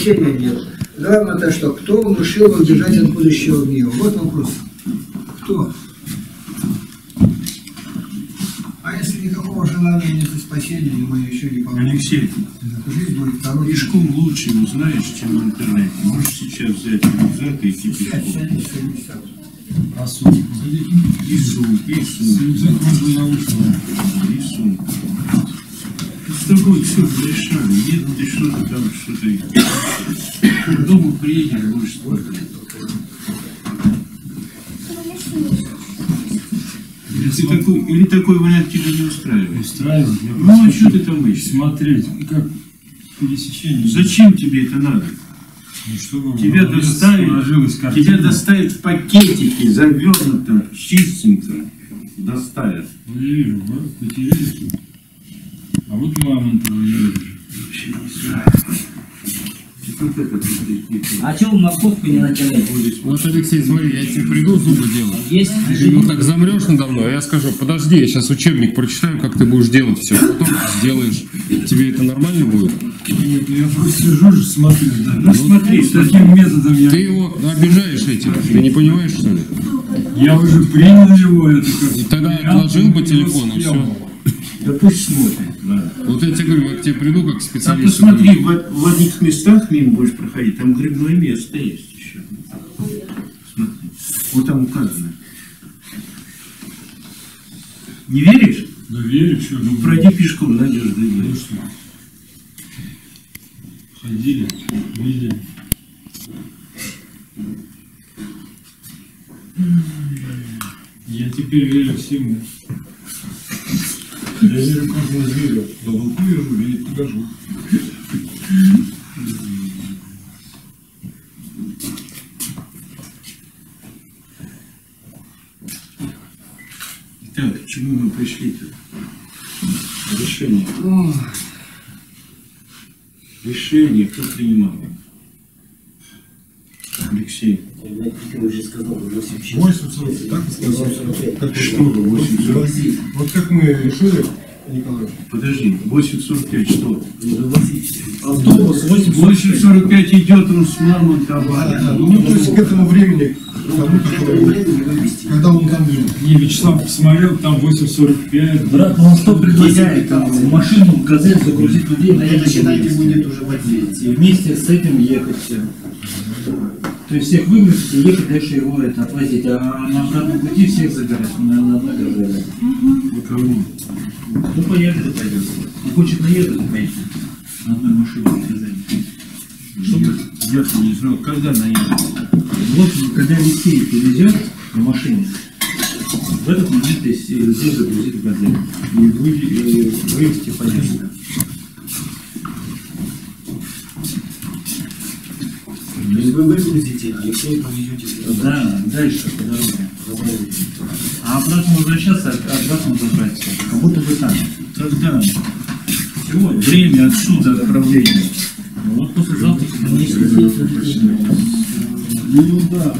освещения нет. Главное-то что? Кто внушил вам бежать от будущего гнева? Вот вопрос. Кто? А если никакого желания нет спасения, мы еще не получим. Алексей, Жизнь будет второй. пешком лучше узнаешь, чем в интернете. Можешь сейчас взять рюкзак и идти пешком. А сумку? И сумку, и сумку. И сумку. С тобой все решали. Нет, ты что-то там, что-то... К дому приедешь, будешь смотреть. Или такой вариант тебя не устраивает? Устраивает. Ну, а что ты там ищешь? Смотреть, как пересечение. Зачем тебе это надо? Ну, чтобы Тебя доставят в пакетике, завернутом, чистеньком. Доставят. Я вижу, вот, потеряли. А вот мамонтова я вижу. Вообще не знаю. А чего вы морковку не натянули? Вот, Алексей, смотри, я тебе приду зубы делать. Есть? Ты вот так замрешь надо мной, а я скажу, подожди, я сейчас учебник прочитаю, как ты будешь делать все. Потом сделаешь. Тебе это нормально будет? Нет, я просто сижу же, смотрю. Да. Ну смотри, С таким методом я... Ты его обижаешь этим. Ты не понимаешь, что ли? Я уже принял его, это как... И тогда отложил бы телефон и все. да пусть смотрит. Да. Вот я тебе говорю, я к тебе приду как А специалист. посмотри, в одних местах мимо будешь проходить, там грибное место есть еще. Смотри, вот там указано. Не веришь? Да верю, что... Ну пройди пешком, надежда Ну есть. что? Ходили, видели. Я теперь верю всему. Я верю каждому зверю. На волку вижу, видеть покажу. Так, к чему мы пришли-то? Решение. Решение кто принимал? Алексей. Ты уже сказал, 86. 80, так и сказал. Как Что вы, 8,45? Вот как мы решили, Николай. Подожди, 8,45 что? Автобус 8,45 идет он с Мамонтова. Ну, то есть к этому времени, когда он там был. Не, Вячеслав посмотрел, там 8:45. Брат, он что предлагает? В машину, газель загрузить людей, на это, считайте, будет уже водить. И вместе с этим ехать все. То есть всех выгрузить и ехать дальше его это отвозить. А на обратном пути всех забирать на одной газели. Кому? Ну, поехать и пойдет. Он хочет наехать, поедет. На одной машине газели. Чтобы... Я не знал, когда наедет. Вот, когда Алексей повезет на машине, в этот момент здесь загрузит в газель. И вывести понятно. То есть вы выгрузите, Алексей повезете. Да, дальше по дороге. А обратно возвращаться, обратно забрать все. Как будто бы там. Когда? Сегодня. Время отсюда отправления. Ну вот послезавтра. Ну да,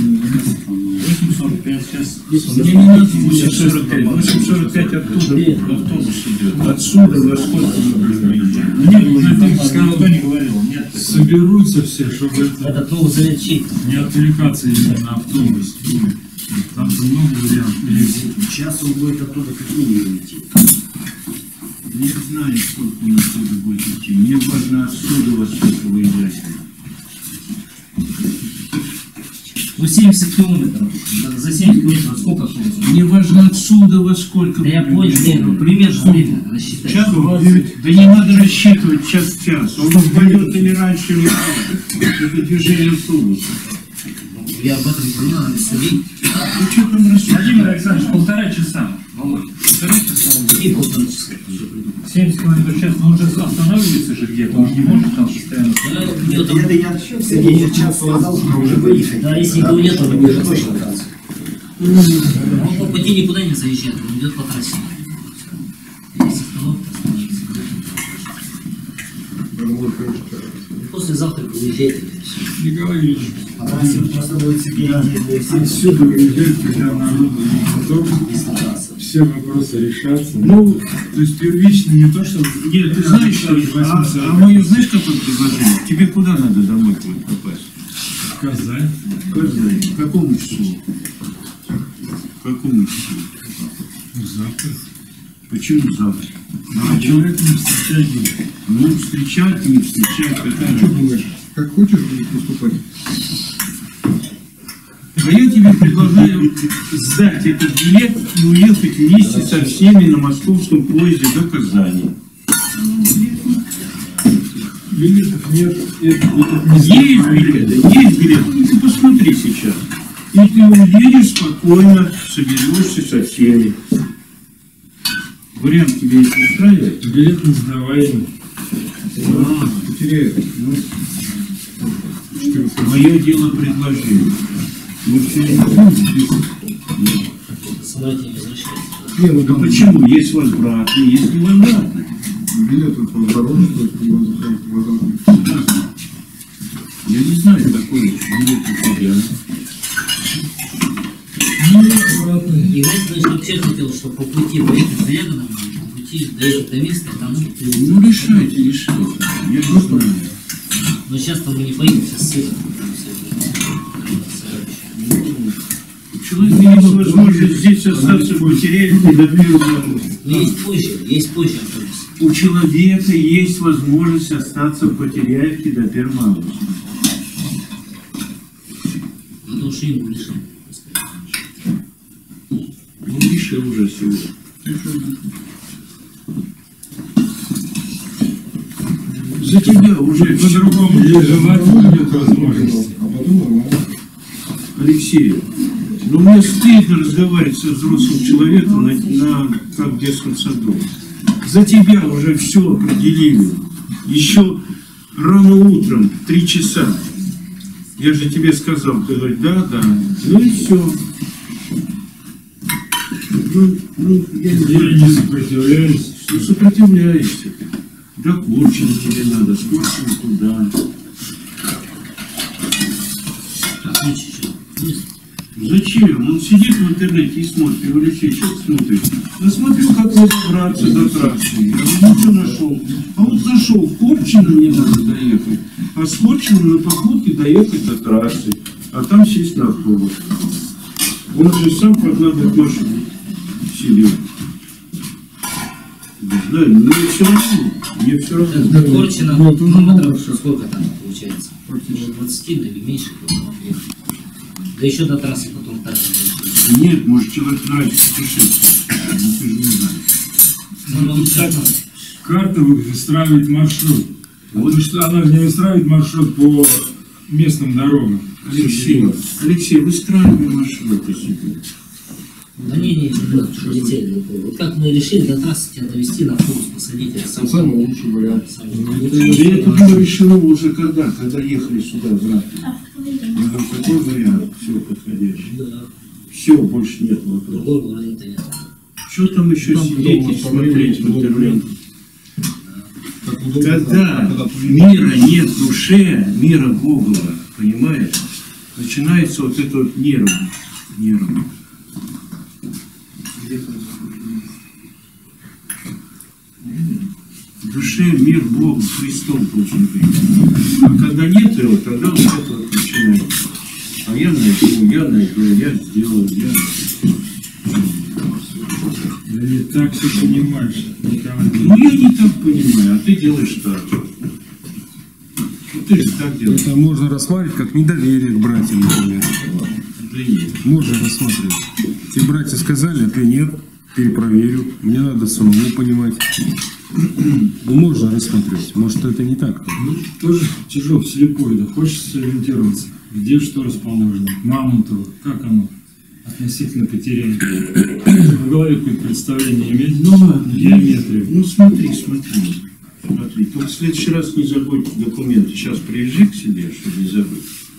8,45 сейчас. Мне не надо 8,45. 8,45 оттуда автобус идет. Отсюда во сколько мы приезжаем? Ну нет, уже никто не говорил. Нет. Соберутся все, чтобы это Это автобус занят чей? не отвлекаться именно на автобус. Там же много вариантов. Сейчас он будет оттуда как минимум идти. Не знаю, сколько он отсюда будет идти. Мне важно отсюда во сколько выезжать. Ну 70 километров. За 70 километров сколько автобусов? Мне важно отсюда во сколько. Да я понял, нет, ну примерно время рассчитать. Час 20. Да не надо рассчитывать час-час. Он пойдет или раньше, или позже. Это движение автобуса. Я об этом понял, надо судить. Ну что там рассчитывать? Владимир Александрович, 1,5 часа. Володь, 1,5 часа. И 1,5 часа. 70 км в час, но он же останавливается же где-то, он же не может там постоянно. Сергей час сказал, что уже выехать. Да, если его нет, то не точно. Он по пути никуда не заезжает, он идет по трассе. Есть остановка, остановится. послезавтра приезжайте. Николай Ильич, Просто будет Сергей отсюда уезжать, когда народу не готов, все вопросы решатся. Ну, То есть первично не то, что... нет, ты знаешь, что, а мое, знаешь, какое предложение? Тебе куда надо домой будет попасть? Казань. Казань. К какому числу? К какому числу? Завтра. Почему завтра? А человек не встречает. Ну, встречать, не встречать, какая Что думаешь, как хочешь будешь поступать? А я тебе предлагаю сдать этот билет и уехать вместе со всеми на московском поезде до Казани. Билетов нет, это Есть билеты, есть билеты. Ну, ты посмотри сейчас. И ты уедешь спокойно, соберешься со всеми. Вариант тебе не устраивает? Билет не сдаваемый. потеряет. Мое дело предложение. Мы все не будем. Самолете не возвращается. Не, ну Да там почему? Есть возвратные, есть невозвратные. билеты по дороже, то есть по воздуху. Я не знаю, какой билет у тебя. И знаете, что вообще хотел, чтобы по пути поехать за ягодами, по пути доехать до места, там Ну решайте, решайте. Я не знаю. но сейчас-то мы не поедем, сейчас сыпем. Человек имеет возможность здесь остаться, потеряет и до первого. Но есть позже автобус. У человека есть возможность остаться в Потеряевке до 1 августа. Это уж им решим. Ну, решил уже сегодня. За тебя уже По-другому желать нет возможности. А потом нормально. Алексей, ну мне стыдно разговаривать со взрослым человеком как в детском саду. За тебя уже все определили. Еще рано утром, 3 часа. Я же тебе сказал, ты говоришь, да. Ну и все. Ну, я не Я знаю, не сопротивляюсь. что сопротивляешься. Да Курчина тебе надо, с Курчина туда. А ключи что? Есть? Зачем? Он сидит в интернете и смотрит. Я говорю, что смотрит? Я смотрю, как добраться до трассы. Я говорю, ну что нашел? А вот нашел, в Курчино мне надо доехать. А с Курчино на попутке доехать до трассы. А там сесть на автобус. Он же сам под надо машину сидел. Да, мне все равно. Мне все равно. До Корчина, Ну, это уже километров лучше. сколько там получается? Практически. 20 или меньше. Да еще до трассы потом так. Нет, может человек нравится путешествовать. Ну ты же не знаешь. Ну, лучше Карта выстраивает маршрут. Потому что она же не выстраивает маршрут по местным дорогам. Алексей, выстраивай маршруты себе. Да не, что детей далеко. Вот как мы решили до трассы тебя довести, на автобус посадить, я сам. Самый лучший вариант. Я это было решено уже когда ехали сюда в Раки. Я говорю, какой вариант? Все подходящий. Да, Все, больше нет вопросов. другого варианта нет. Что там еще Там сидеть потом и смотреть в интернете? Как удобно, Когда когда мира нет в душе, мира Бога, понимаешь? Начинается вот это вот нерв. В душе мир Бога, Христом должен быть. А когда нет его, тогда вот это вот начинается. А я найду, я сделаю, Да не так все понимаешь, Николай. Ну я не так понимаю, а ты делаешь так. Ну ты же так делаешь. Это можно рассматривать как недоверие к братьям, например. Да нет. Можно рассматривать. Те братья сказали, а ты нет. Перепроверю. Мне надо самому понимать. Ну, можно рассматривать. Может, это не так. Ну, тоже тяжело, вслепую, да, хочется ориентироваться. Где что расположено? Мамонтово, как оно относительно Потеряевки? В голове какое-то представление иметь? Ну ладно, геометрию. Ну смотри. Только в следующий раз не забудь документы. Сейчас приезжай к себе, чтобы не забыть.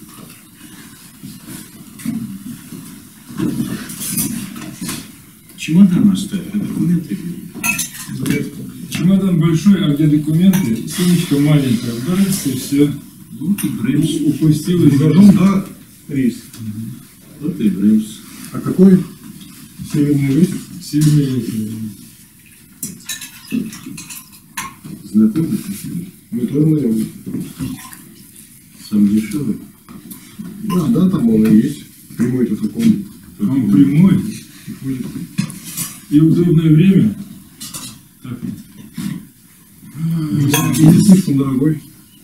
Чемодан оставь, а документы бери. Чемодан большой, а где документы? Сумочка маленькая, убирается и все. Вот и Брэмс. Упустил из Багажом, да, рейс. Вот и Брэмс. А какой? Северный рейс? сильный. Знакомый? Мы тоже наем. Сам дешевый. Да, там он и есть. Прямой-то такой. Он прямой. И удобное время. Так. И не слишком дорогой.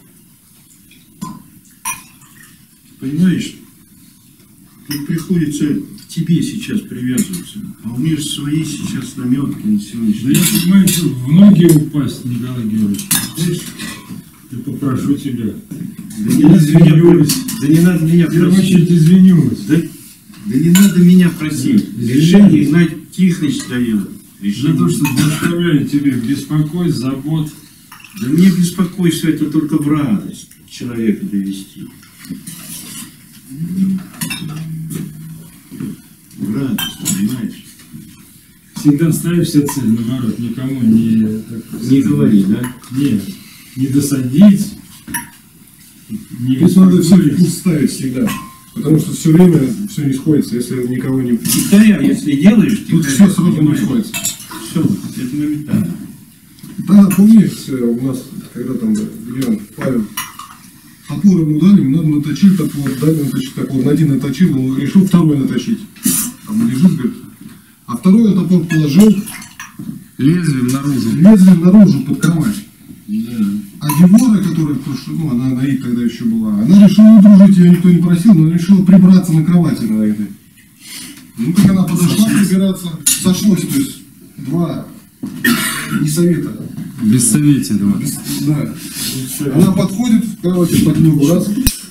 Понимаешь, тут приходится к тебе сейчас привязываться. А у меня же свои сейчас наметки на Да сегодняшний я понимаю, что в ноги упасть, Николай Георгиевич. Я попрошу тебя. Да не надо меня, да не надо меня В первую просить. очередь извинюсь. Да не надо меня просить. Решение Игнат Тихонович дает. За то, что доставляю тебе беспокойств, забот. Да мне беспокойство это только в радость человека довести. В радость, понимаешь? Всегда ставишь себе цель, наоборот, никому Не говори, да? не досадить, не Здесь надо все беспокоить. вкус ставить всегда. Потому что все время все не сходится, если никого не... Тихаря, если делаешь, Тут тихаря, все сразу не понимаешь? сходится. Все, это моментально. Да, помнишь, у нас, когда там, где Павел, топор ему дали, ему надо наточить топор, дали наточить топор, на один наточил, он решил второй наточить. Там лежит, говорит, а второй он топор положил, Лезвием наружу. лезвием наружу под кровать. Да. А Девора, которая в прошлом, ну, она на ИК тогда еще была, она решила удружить, ее никто не просил, но она решила прибраться на кровати на этой. Ну, как она подошла прибираться, сошлось, то есть, два не совета. Без советия, да. Да. Она подходит, кровати под ним раз,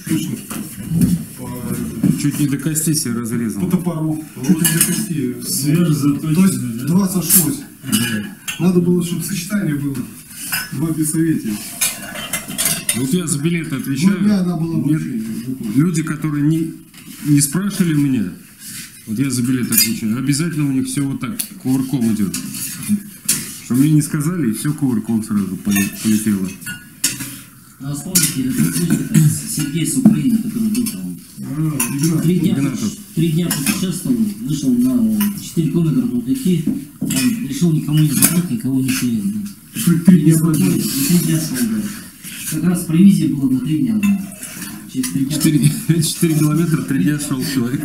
Чуть не до кости себе разрезал. по топору, чуть не до кости. То есть Сверхзаточенный, да? два сошлось. Надо было, чтобы сочетание было. Два без советия. Вот я за билеты Ну, отвечаю. да, она была Нет, вообще. люди, которые не спрашивали меня, вот я за билеты отвечаю, обязательно у них все вот так, кувырком идет. Что мне не сказали, и все кувырком сразу полетело. А вспомните, это слышите, Сергей с Украины, который был там. Игнатов. 3 дня путешествовал, вышел на 4 километра тут идти, он решил никому не звонить, никого не сеять. 3 дня И 3 дня шел, да. Как раз провизия была на 3 дня. Да. Через 3 дня. 4 километра, 3 дня шел человек.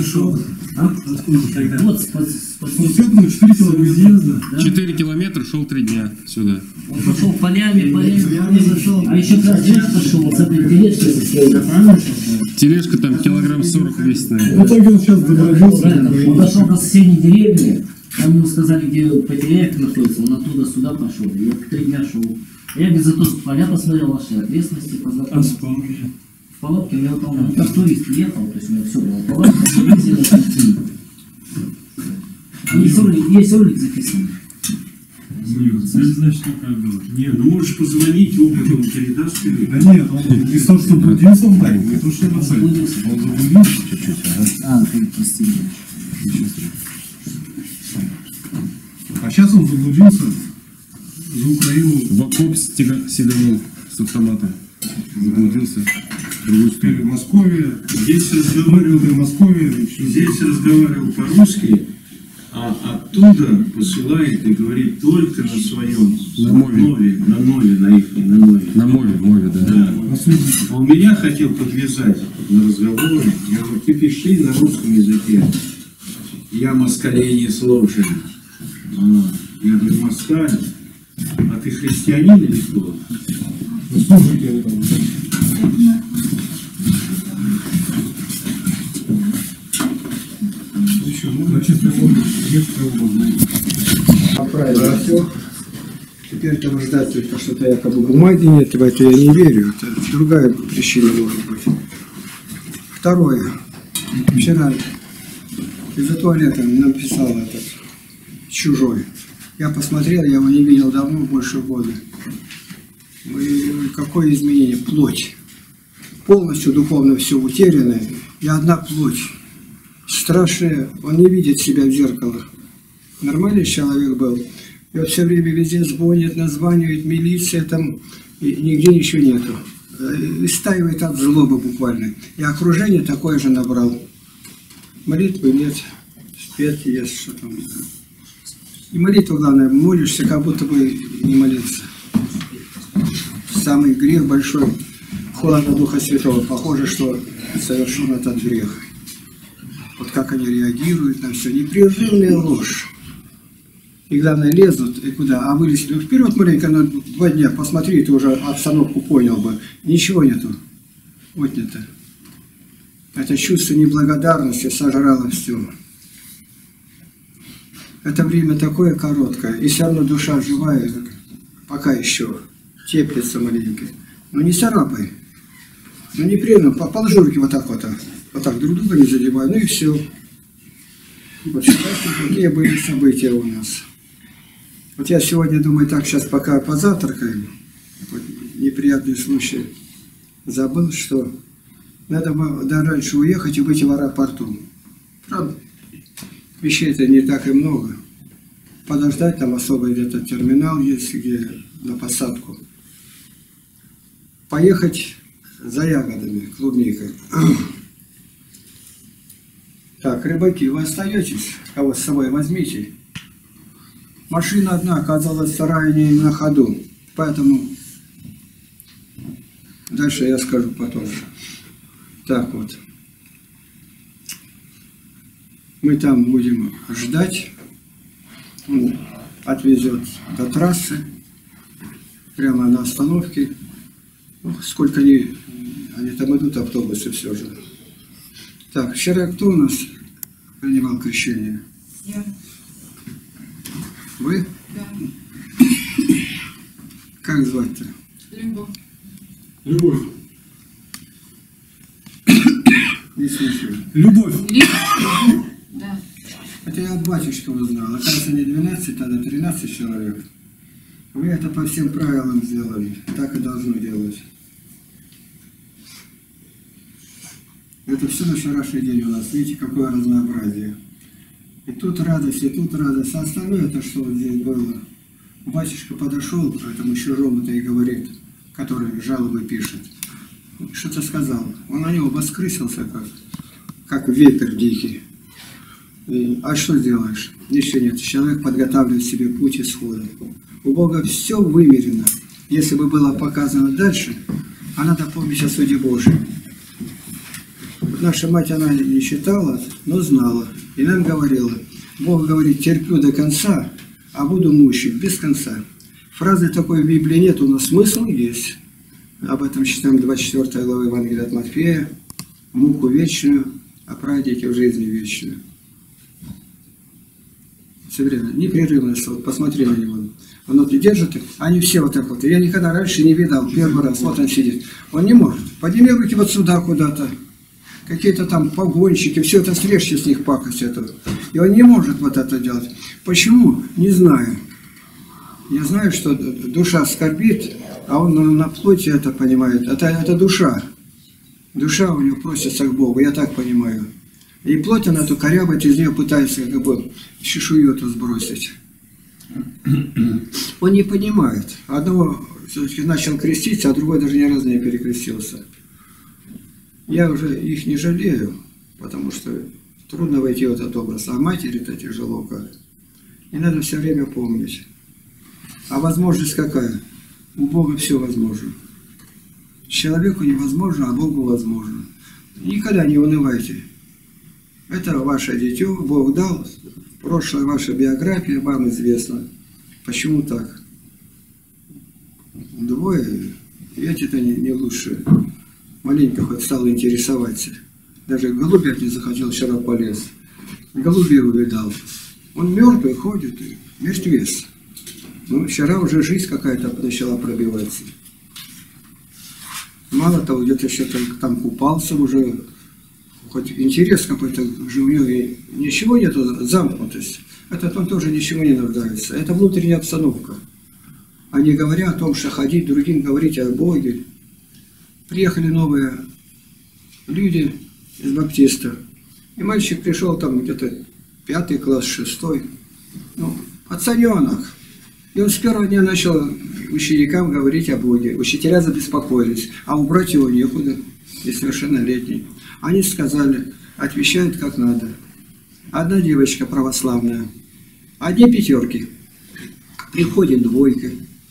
Вот, с 4 километра. 4 километра шел 3 дня сюда. он пошел полями, а еще как раз день пошел, вот с этой тележкой со своей, правильно? Тележка там килограмм 40 весит, В наверное. итоге он сейчас добродился. Правильно. Он дошел до соседней деревни, там ему сказали, где Потеряев находится, он оттуда сюда пошел. И я 3 дня шел. Я без зато поля посмотрел, ваши окрестности, познакомился. В палатке у меня там как турист приехал, то есть у меня все было. Палатка, телевизор, такси. Есть ролик записан. Цель, значит, такая была. Не, ну можешь позвонить, опыт он передаст тебе. Да нет, он не то, что заблудился он так, не то, что на цель. Заблудился. Он заблудился чуть-чуть, ага. А, прости. А сейчас он заблудился за Украину. В окоп сиганул с автомата. Заблудился. В другую Теперь сторону. Московия, Здесь разговаривал, Московия, еще. здесь разговаривал по-русски, а оттуда посылает и говорит только на своем. На мове. На нове, на их, на нове. На мове, да. Да. На свете. А у меня хотел подвязать на разговоре. Я говорю, ты пиши на русском языке. Я москалей не слушаю. Я говорю, москаль, а ты христианин или кто? Ну, слушайте, они там. Еще, ну, на чистом воздухе, Невская область. Правильно, все. Теперь там ждать только что-то якобы бумаги нет, в это я не верю. Это другая причина может быть. Второе. Вчера из-за туалета написал этот чужой. Я посмотрел, я его не видел давно, больше года. И какое изменение? Плоть. Полностью духовно все утеряно. И одна плоть. Страшная. Он не видит себя в зеркало. Нормальный человек был. И вот все время везде звонит, названивает, милиция там. И нигде ничего нету. истаивает от злобы буквально. И окружение такое же набрал. Молитвы нет, спеть есть, что там. И молитву, главное, молишься, как будто бы не молиться. Самый грех большой, холодно Духа Святого. Похоже, что совершен этот грех. Вот как они реагируют на все. Непрерывная ложь. И главное, лезут, и куда? А вылезли вперед маленько на 2 дня, посмотри, ты уже обстановку понял бы. Ничего нету. Отнято. Это чувство неблагодарности сожрало все. Это время такое короткое, и все равно душа живая, пока еще теплится маленько. Но не царапай. Ну не прерывно, по полжурке вот так друг друга не задевай, ну и все. Вот считайте, какие были события у нас. Вот я сегодня думаю, так, сейчас пока позавтракаем, вот неприятный случай, забыл, что надо было раньше уехать и быть в аэропорту. Правда, вещей-то не так и много. Подождать, там особый где-то терминал есть, где на посадку. Поехать за ягодами, клубникой. Так, рыбаки, вы остаетесь? Кого с собой возьмите. Машина одна, оказалась вторая не на ходу. Поэтому дальше я скажу потом. Так вот. Мы там будем ждать. Он отвезет до трассы. Прямо на остановке. Ну, сколько они там идут, автобусы все же. Так, вчера кто у нас принимал крещение? Я. Вы? Да. Как звать-то? Любовь. Любовь. Не слышу. Любовь. Да. Это я от батюшки узнал. Оказывается, не 12, а 13 человек. Вы это по всем правилам сделали. Так и должно делать. Это все на вчерашний день у нас. Видите, какое разнообразие. И тут радость, и тут радость. А остальное, это что вот здесь было? Батюшка подошел к этому чужому-то и говорит, который жалобы пишет. Что-то сказал. Он на него воскрысился, как ветер дикий. А что делаешь? Ничего нет. Человек подготавливает себе путь исхода. У Бога все вымерено. Если бы было показано дальше, а надо помнить о суде Божьем. Наша мать, она не читала, но знала. И нам говорила, Бог говорит, терплю до конца, а буду мучить без конца. Фразы такой в Библии нет, но смысл есть. Об этом читаем 24 главы Евангелия от Матфея. Муку вечную, а праведники в жизни вечную. Все время, непрерывно, вот посмотри на него. Он вот держит, они все вот так вот. Я никогда раньше не видал, первый раз, вот он сидит. Он не может. Подними руки вот сюда куда-то. Какие-то там погонщики, все это срежьте с них пакость эту. И он не может вот это делать. Почему? Не знаю. Я знаю, что душа скорбит, а он на плоти это понимает. Это душа. Душа у него просится к Богу, я так понимаю. И плоть она эту корябать, из нее пытается как бы чешую эту сбросить. Он не понимает. Одного все-таки начал креститься, а другой даже ни разу не перекрестился. Я уже их не жалею, потому что трудно войти в этот образ. А матери-то тяжело как. И надо все время помнить. А возможность какая? У Бога все возможно. Человеку невозможно, а Богу возможно. Никогда не унывайте. Это ваше дитё, Бог дал. Прошлая ваша биография вам известна. Почему так? Двое, эти-то не лучше. Маленько хоть стал интересоваться. Даже голубят не захотел, вчера полез. Голубей увидал. Он мертвый ходит, мертвец. Ну, вчера уже жизнь какая-то начала пробиваться. Мало того, где-то еще там купался уже. Хоть интерес какой-то живой, ничего нету, замкнутость. Этот он тоже ничего не нуждается. Это внутренняя обстановка. А не говоря о том, что ходить другим, говорить о Боге. Приехали новые люди из баптистов. И мальчик пришел там где-то 5 класс, 6. Ну, пацаненок. И он с первого дня начал ученикам говорить о Боге. Учителя забеспокоились, а убрать его некуда, несовершеннолетний. Они сказали, отвечают как надо. Одна девочка православная, одни пятерки, приходит двойка.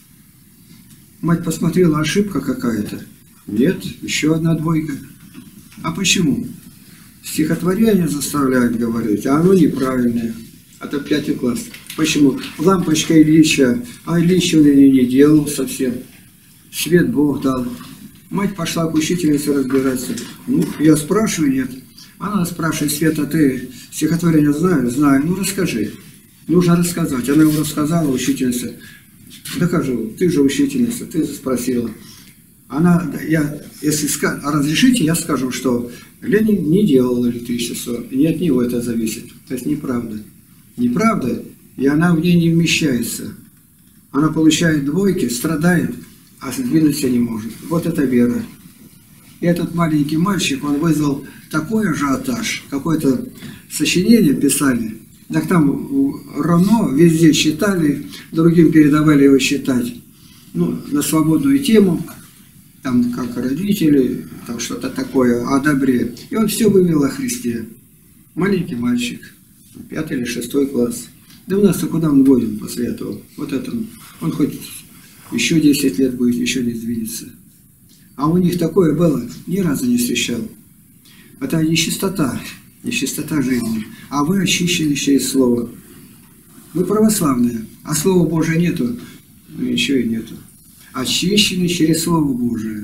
Мать посмотрела, ошибка какая-то. Нет, еще одна двойка. А почему? Стихотворение заставляют говорить, а оно неправильное. Это 5 класс. Почему? Лампочка Ильича, а Ильич он ее не делал совсем. Свет Бог дал. Мать пошла к учительнице разбираться. Ну, я спрашиваю, нет. Она спрашивает, Света, ты стихотворение знаешь? Знаю. Ну, расскажи. Нужно рассказать. Она ему рассказала, учительница. Докажу, ты же учительница, ты спросила. Она, если разрешите, я скажу, что Ленин не делал электричество, и не от него это зависит. То есть неправда. Неправда, и она в ней не вмещается. Она получает двойки, страдает, а сдвинуться не может. Вот это вера. И этот маленький мальчик, он вызвал такой ажиотаж, какое-то сочинение писали. Так там равно везде читали, другим передавали его читать. Ну, на свободную тему, там как родители, там что-то такое, о добре. И он все вывел о Христе. Маленький мальчик, 5 или 6 класс. Да у нас-то куда он годен после этого? Вот это, он хоть еще 10 лет будет, еще не сдвинется. А у них такое было, ни разу не встречал. Это нечистота жизни. А вы очищены через Слово. Вы православные, а Слова Божия нету, ну ничего и нету. Очищены через Слово Божие.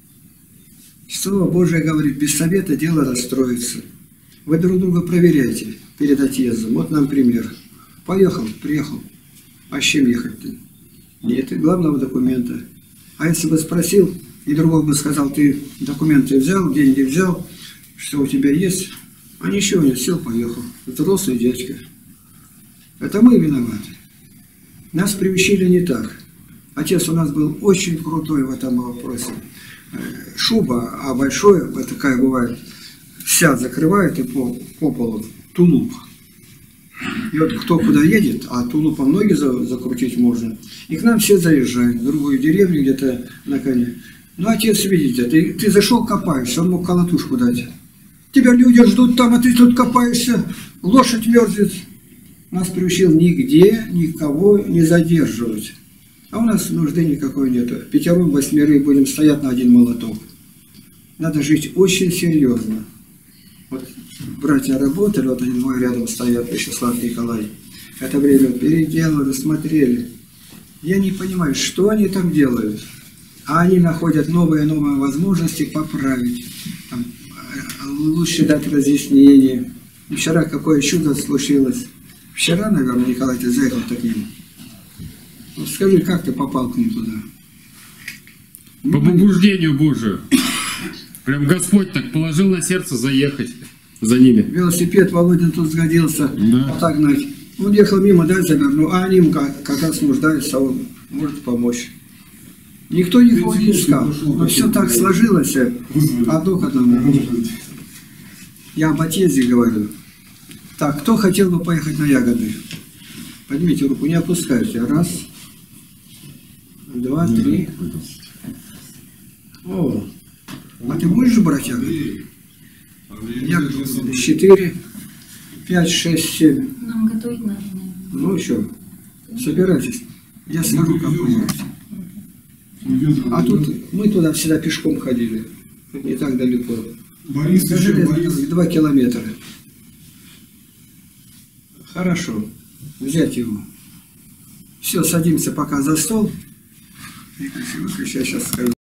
Слово Божие говорит, без совета дело расстроится. Вы друг друга проверяйте перед отъездом. Вот нам пример. Поехал, приехал. А с чем ехать-то? Нет, и главного документа. А если бы спросил, и другой бы сказал, ты документы взял, деньги взял, что у тебя есть? А ничего нет, сел, поехал. Взрослый дядька. Это мы виноваты. Нас приучили не так. Отец у нас был очень крутой в этом вопросе. Шуба, а большое, вот такая бывает, вся закрывает и по полу тулуп. И вот кто куда едет, а тулупом ноги закрутить можно, и к нам все заезжают, в другую деревню где-то на коне. Ну, отец, видите, ты зашел, копаешься, он мог колотушку дать. Тебя люди ждут там, а ты тут копаешься, лошадь мерзнет. Нас приучил нигде никого не задерживать. А у нас нужды никакой нету. 5-8 будем стоять на один молоток. Надо жить очень серьезно. Вот братья работали, вот они двое рядом стоят, Вячеслав Николай. Это время переделали, смотрели. Я не понимаю, что они там делают. А они находят новые возможности поправить. Там, лучше дать разъяснение. И вчера какое чудо случилось. Вчера, наверное, Николай, ты заехал-то к ним. Вот скажи, как ты попал к ним туда? По побуждению Божию. Прям Господь так положил на сердце заехать за ними. Велосипед Володин тут сгодился, да. отогнать. Он ехал мимо, дай завернул, а они как раз нуждаются, он может помочь. Никто никого не искал. Но все так сложилось, одно к одному. Я об отъезде говорю. Так, кто хотел бы поехать на ягоды? Поднимите руку, не опускайте. 1, 2, 3. О, а ты будешь брать ягоды? Ягоды 4, 5, 6, 7. Нам готовить надо, наверное. Ну еще, собирайтесь. Я скажу, как будет. А тут мы туда всегда пешком ходили. Не так далеко. Борис, 2 километра. Хорошо. Взять его. Все, садимся пока за стол. И красиво, я сейчас скажу.